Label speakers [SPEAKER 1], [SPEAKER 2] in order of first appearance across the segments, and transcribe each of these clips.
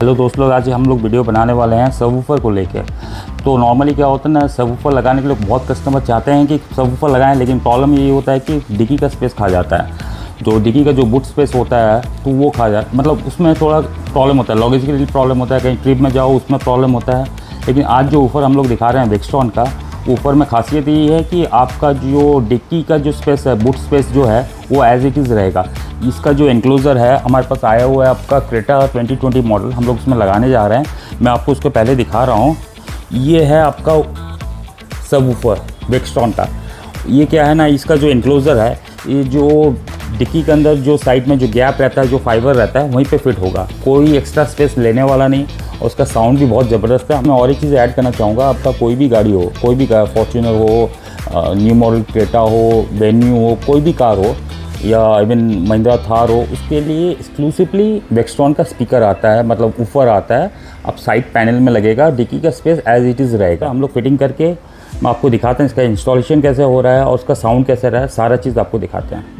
[SPEAKER 1] Hello दोस्त लोग, आज हम लोग वीडियो बनाने वाले हैं सबवूफर को लेकर। तो नॉर्मली क्या होता है ना, सबवूफर लगाने के लिए बहुत कस्टमर चाहते हैं कि सबवूफर लगाएं, लेकिन प्रॉब्लम ये होता है कि डिक्की का स्पेस खा जाता है। जो डिक्की का जो बूट स्पेस होता है तो वो खा जाता, मतलब उसमें थोड़ा प्रॉब्लम होता है, लॉजिस्टिकली प्रॉब्लम होता है, कहीं ट्रिप में जाओ उसमें प्रॉब्लम होता है। लेकिन आज जो ऊपर हम लोग दिखा रहे हैं वेक्सट्रॉन का, ऊपर में खासियत ये है कि आपका जो डिक्की का जो स्पेस है, बूट स्पेस जो है वो एज इट इज़ रहेगा। इसका जो एंक्लोज़र है हमारे पास आया हुआ है आपका क्रेटा 2020 मॉडल, हम लोग उसमें लगाने जा रहे हैं। मैं आपको उसको पहले दिखा रहा हूँ। ये है आपका सबवूफर वेक्सट्रॉन का। ये क्या है ना, इसका जो एंक्लोज़र है, ये जो डिक्की के अंदर जो साइड में जो गैप रहता है, जो फाइबर रहता है, वहीं पे फिट होगा, कोई एक्स्ट्रा स्पेस लेने वाला नहीं। और उसका साउंड भी बहुत ज़बरदस्त है। मैं और एक चीज़ ऐड करना चाहूँगा, आपका कोई भी गाड़ी हो, कोई भी फॉर्च्यूनर हो, न्यू मॉडल क्रेटा हो, वेन्यू हो, कोई भी कार हो, या इवन महिंद्रा थार हो, उसके लिए एक्सक्लूसिवली वेक्सट्रॉन का स्पीकर आता है, मतलब ऊपर आता है। अब साइड पैनल में लगेगा, डिक्की का स्पेस एज इट इज़ रहेगा। हम लोग फिटिंग करके मैं आपको दिखाते हैं इसका इंस्टॉलेशन कैसे हो रहा है और उसका साउंड कैसे रहा है, सारा चीज़ आपको दिखाते हैं।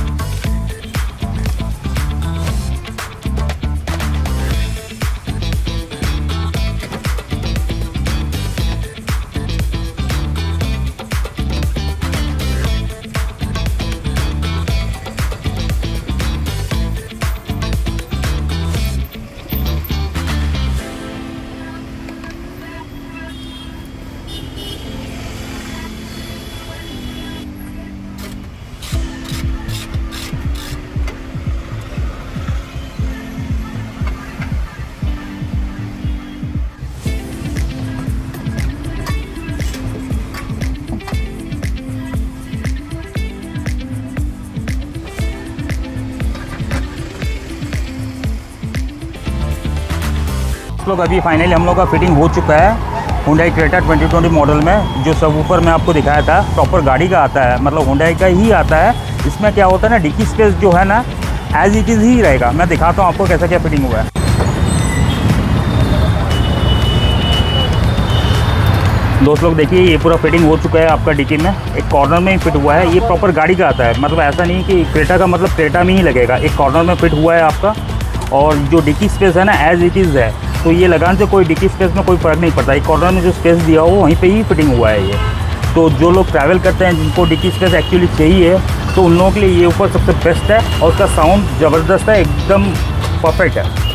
[SPEAKER 1] लोग अभी फाइनली हम लोग का फिटिंग हो चुका है हुंडई क्रेटा 2020 मॉडल में। जो सबवूफर मैं आपको दिखाया था प्रॉपर गाड़ी का आता है, मतलब हुंडई का ही आता है। इसमें क्या होता है ना, डिक्की स्पेस जो है ना एज इट इज़ ही रहेगा। मैं दिखाता हूँ आपको कैसा क्या फिटिंग हुआ है। दोस्त लोग देखिए, ये पूरा फिटिंग हो चुका है आपका डिक्की में। एक कॉर्नर में ही फिट हुआ है, ये प्रॉपर गाड़ी का आता है, मतलब ऐसा नहीं कि क्रेटा का मतलब क्रेटा में ही लगेगा। एक कॉर्नर में फिट हुआ है आपका, और जो डिक्की स्पेस है ना एज इट इज़ है। तो ये लगाने से कोई डिक्की स्पेस में कोई फ़र्क नहीं पड़ता। एक कॉर्नर में जो स्पेस दिया हो वहीं पे ही फिटिंग हुआ है ये। तो जो लोग ट्रैवल करते हैं, जिनको डिक्की स्पेस एक्चुअली चाहिए, तो उन लोगों के लिए ये ऊपर सबसे बेस्ट है। और उसका साउंड ज़बरदस्त है, एकदम परफेक्ट है।